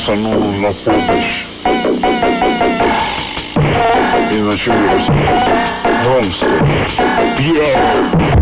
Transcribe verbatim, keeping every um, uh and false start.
пацану на помощь. И начали рассказывать. Громко. Пьяный.